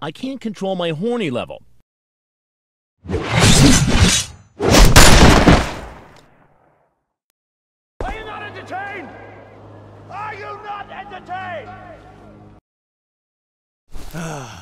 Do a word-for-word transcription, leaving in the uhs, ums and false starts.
I can't control my horny level. Are you not entertained? Are you not entertained?